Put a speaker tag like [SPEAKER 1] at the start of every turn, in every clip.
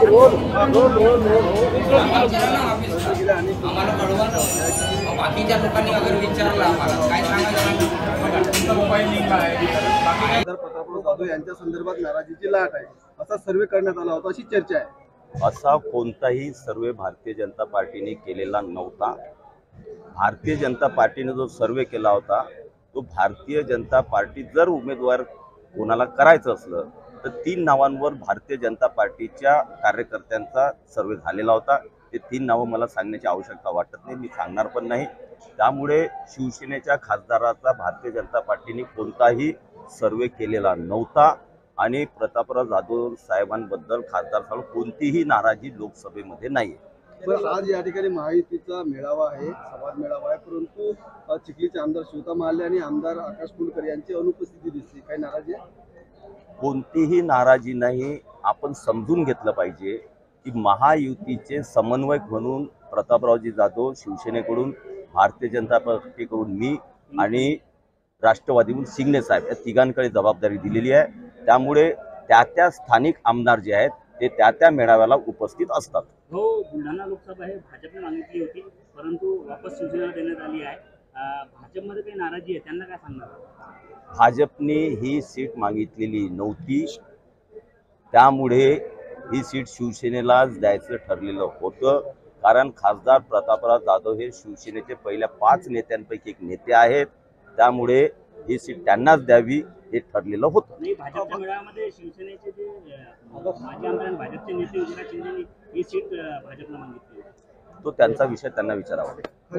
[SPEAKER 1] आम्हाला कळवा ना, बाकीच्या लोकांनी अगर विचारलं आम्हाला काय सांगायचं
[SPEAKER 2] प्रतापराव जाधव यांच्या संदर्भात नाराजीची लाट आहे असा सर्वे करण्यात आला होता अशी चर्चा आहे।
[SPEAKER 3] असा कोणताही सर्वे भारतीय जनता पार्टीने केलेला नव्हता। भारतीय जनता पार्टीने जो सर्वे केला होता तो भारतीय जनता पार्टी जर उमेदवार कोणाला करायचं असलं तर 3 नावांवर भारतीय जनता पार्टीच्या कार्यकर्त्यांचा सर्वे झालेला होता। ते 3 नावं मला सांगण्याची आवश्यकता वाटत नाही, मी सांगणार पण नाही। त्यामुळे शिवसेनेच्या खासदाराचा भारतीय जनता पार्टीने कोणताही सर्वे केलेला नव्हता आणि प्रतापराव जाधव साहेबांबद्दल खासदार साहेब कोणतीही नाराजी लोकसभेमध्ये नाही।
[SPEAKER 2] पण आज या ठिकाणी महायुतीचा मेळावा आहे, संवाद मेळावा आहे, परंतु चिखलीचे आमदार शिवता महाले आणि आमदार आकाश फुलकर यांची अनुपस्थिती दिसते, काही नाराजी आहे?
[SPEAKER 3] कोणतीही नाराजी नाही। आपण समजून घेतलं पाहिजे की महायुतीचे समन्वयक म्हणून प्रतापरावजी जाधव शिवसेनेकडून, भारतीय जनता पार्टीकडून मी आणि राष्ट्रवादीकडून शिंगणे साहेब या तिघांकडे जबाबदारी दिलेली आहे। त्यामुळे त्या स्थानिक आमदार जे आहेत ते त्या मेळाव्याला उपस्थित असतात।
[SPEAKER 4] हो, बुलढाणा लोकसभा हे भाजपने मागितली होती परंतु वापस शिवसेनेला देण्यात आली आहे। भाजपमध्ये काही नाराजी आहे, त्यांना काय सांगणार?
[SPEAKER 3] भाजपने ही सीट मागितलेली नव्हती, त्यामुळे ही सीट शिवसेनेलाच द्यायचं ठरलेलं होतं। कारण खासदार प्रतापराव जाधव हे शिवसेनेचे पहिल्या 5 नेत्यांपैकी एक नेते आहेत, त्यामुळे ही सीट त्यांनाच द्यावी हे ठरलेलं होतं।
[SPEAKER 4] नाही, भाजपच्या मेळाव्यामध्ये शिवसेनेचे जे माजी आमदार आणि भाजपचे नेते एकनाथ शिंदेनी ही सीट भाजपला मागितली,
[SPEAKER 3] तो त्यांचा विषय त्यांना विचारावा।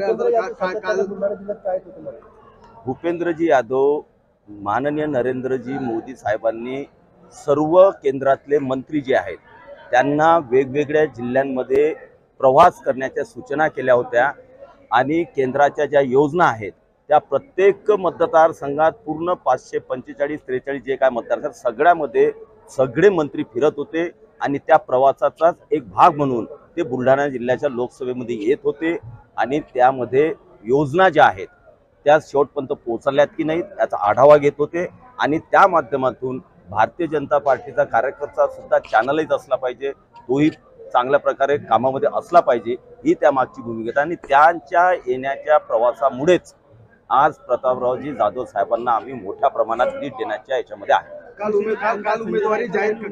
[SPEAKER 3] भूपेंद्रजी यादव, माननीय नरेंद्रजी मोदी साहेबांनी सर्व केंद्रातले मंत्री जे आहेत त्यांना वेगवेगळ्या जिल्ह्यांमध्ये प्रवास करण्याच्या सूचना केल्या होत्या आणि केंद्राच्या ज्या योजना आहेत त्या प्रत्येक मतदारसंघात पूर्ण 545-43 जे काय मतदारसंघ सगळ्यामध्ये सगळे मंत्री फिरत होते आणि त्या प्रवासाचाच एक भाग म्हणून ते बुलढाणा जिल्ह्याच्या लोकसभेमध्ये येत होते आणि त्यामध्ये योजना ज्या आहेत त्या शेवटपर्यंत पोहोचल्यात की नाही याचा आढावा घेत होते आणि त्या माध्यमातून भारतीय जनता पार्टीचा कार्यकर्ता सुद्धा चॅनलाइज असला पाहिजे, तोही चांगल्या प्रकारे कामामध्ये असला पाहिजे ही त्या मागची भूमिका आणि त्यांच्या येण्याच्या प्रवासामुळेच आज प्रतापरावजी जाधव साहेबांना आम्ही मोठ्या प्रमाणात लीड देण्याच्या याच्यामध्ये आहे।
[SPEAKER 2] काल उमेदवारी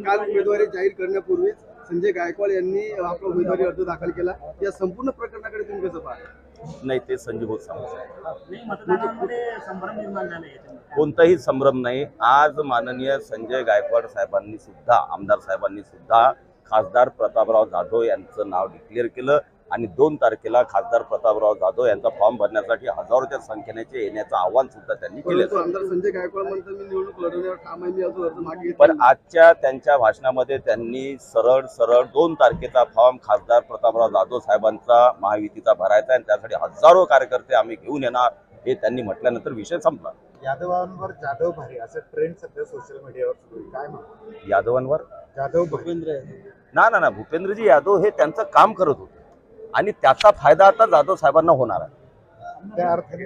[SPEAKER 2] जाहीर करण्यापूर्वी संजय गायकवाड यांनी आपला उमेदवारी अर्ज दाखल केला, या संपूर्ण प्रकरणाकडे तुम्ही कसं पाहता?
[SPEAKER 3] नाही, ते संजय भाऊ सांगू
[SPEAKER 4] नाही, मतदारांमध्ये संभ्रम निर्माण झाला आहे,
[SPEAKER 3] कोणताही संभ्रम नाही। आज माननीय संजय गायकवाड साहेबांनी सुद्धा, आमदार साहेबांनी सुद्धा खासदार प्रतापराव जाधव यांचं नाव डिक्लेअर केलं आणि 2 तारखेला खासदार प्रतापराव जाधव यांचा फॉर्म भरण्यासाठी हजारोच्या संख्येने येण्याचं आवाहन सुद्धा त्यांनी केलं।
[SPEAKER 2] आमदार संजय गायकवाड म्हणतात मी निवडणूक लढवण्यावर ठाम आहे, मी अजून अर्ज मागे
[SPEAKER 3] पण आजच्या त्यांच्या भाषणामध्ये त्यांनी सरळ 2 तारखेचा फॉर्म खासदार प्रतापराव जाधव साहेबांचा महायुतीचा भरायचा आणि त्यासाठी हजारो कार्यकर्ते आम्ही घेऊन येणार हे त्यांनी म्हटल्यानंतर विषय संपला।
[SPEAKER 5] यादवांवर जाधव भारी असं ट्रेंड सध्या सोशल मीडियावर सुरू आहे, काय म्हणतो?
[SPEAKER 3] यादवांवर
[SPEAKER 5] जाधव
[SPEAKER 2] भूपेंद्र
[SPEAKER 3] ना भूपेंद्रजी यादव हे त्यांचं काम करत होते आणि त्याचा फायदा आता जाधव साहेबांना होणार आहे।
[SPEAKER 5] त्या अर्थाने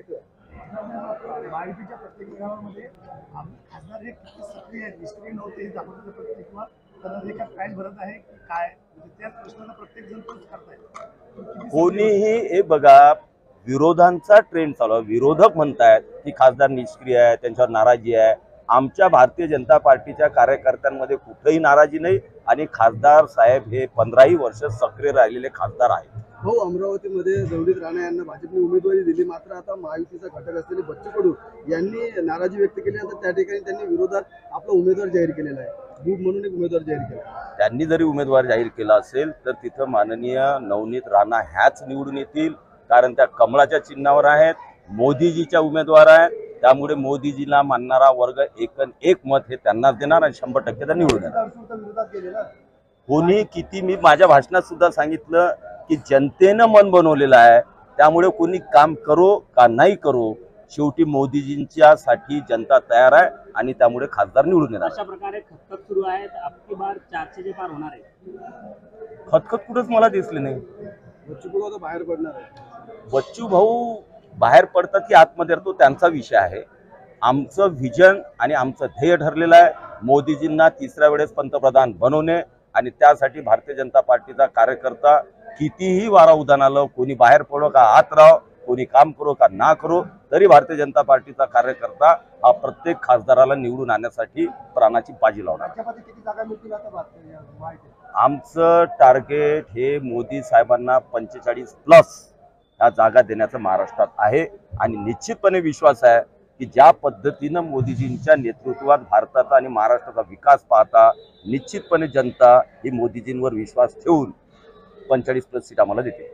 [SPEAKER 6] महायुतीच्या प्रत्येक मेळाव्यामध्ये खासदार हे सक्रिय आहेत, निष्क्रिय नव्हते, दाखवण्याचा प्रयत्न किंवा त्यांना काय भरत आहे की काय, त्याच प्रश्नाला प्रत्येक जण तोच करतायत।
[SPEAKER 3] कोणीही हे बघा, विरोधांचा ट्रेंड चालू आहे, विरोधक म्हणतायत की खासदार निष्क्रिय आहे, त्यांच्यावर नाराजी आहे। आमच्या भारतीय जनता पार्टीच्या कार्यकर्त्यांमध्ये कुठेही नाराजी नाही आणि खासदार साहेब हे 15 वर्ष सक्रिय राहिलेले खासदार आहेत।
[SPEAKER 2] हो, अमरावतीमध्ये जवळीत राणा यांना भाजपने उमेदवारी दिली, मात्र आता महायुतीचा घटक असलेले बच्चू कडू यांनी नाराजी व्यक्त केली, आता त्या ठिकाणी त्यांनी विरोधात आपला उमेदवार जाहीर केलेला आहे, दूध म्हणून एक उमेदवार जाहीर केला। त्यांनी
[SPEAKER 3] जरी उमेदवार जाहीर केला असेल तर तिथं माननीय नवनीत राणा ह्याच निवडून येतील, कारण त्या कमळाच्या चिन्हावर आहेत, मोदीजीच्या उमेदवार आहेत, त्यामुळे मोदीजीला मानणारा वर्ग एक मत हे त्यांनाच देणार आणि 100% त्या निवडून येणार। कोणी किती, मी माझ्या भाषणात सुद्धा सांगितलं की जनतेनं मन बनवलेलं आहे, त्यामुळे कोणी काम करो का नाही करो शेवटी मोदीजींच्या साठी जनता तयार आहे आणि त्यामुळे खासदार निवडून येणार।
[SPEAKER 4] अशा प्रकारे खतखत सुरू आहे, अबकी बार 400 पार होणार आहे।
[SPEAKER 3] खतखत कुठेच मला दिसली नाही।
[SPEAKER 2] बच्चू कडू आता बाहेर पडणार आहे।
[SPEAKER 3] बच्चू भाऊ बाहेर पडतात की आतमध्ये राहतो त्यांचा विषय आहे। आमचं व्हिजन आणि आमचं ध्येय ठरलेलं आहे मोदीजींना 3ऱ्या वेळेस पंतप्रधान बनवणे आणि त्यासाठी भारतीय जनता पार्टीचा कार्यकर्ता कितीही वारा उदान आलं, कोणी बाहेर पडो का आत राहो, कोणी काम करो का ना करो, तरी भारतीय जनता पार्टीचा कार्यकर्ता हा प्रत्येक खासदाराला निवडून आणण्यासाठी प्राणाची बाजी लावणार.
[SPEAKER 2] राज्यामध्ये किती जागा मिळतील आता माहिती
[SPEAKER 3] आमचं टार्गेट हे मोदी साहेबांना 45+ ह्या जागा देण्याचं महाराष्ट्रात आहे आणि निश्चितपणे विश्वास आहे की ज्या पद्धतीनं मोदीजींच्या नेतृत्वात भारताचा आणि महाराष्ट्राचा विकास पाहता निश्चितपणे जनता ही मोदीजींवर विश्वास ठेवून 45+ सीट आम्हाला देते.